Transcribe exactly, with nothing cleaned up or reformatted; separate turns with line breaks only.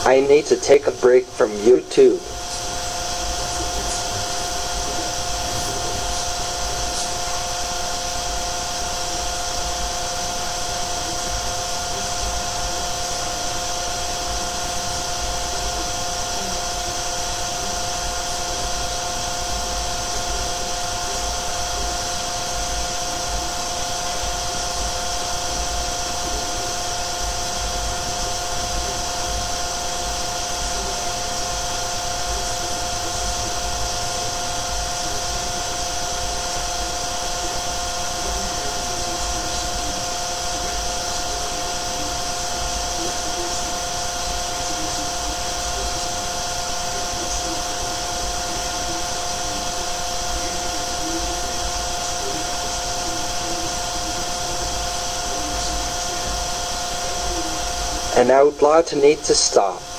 I need to take a break from YouTube. And I would like to need to stop.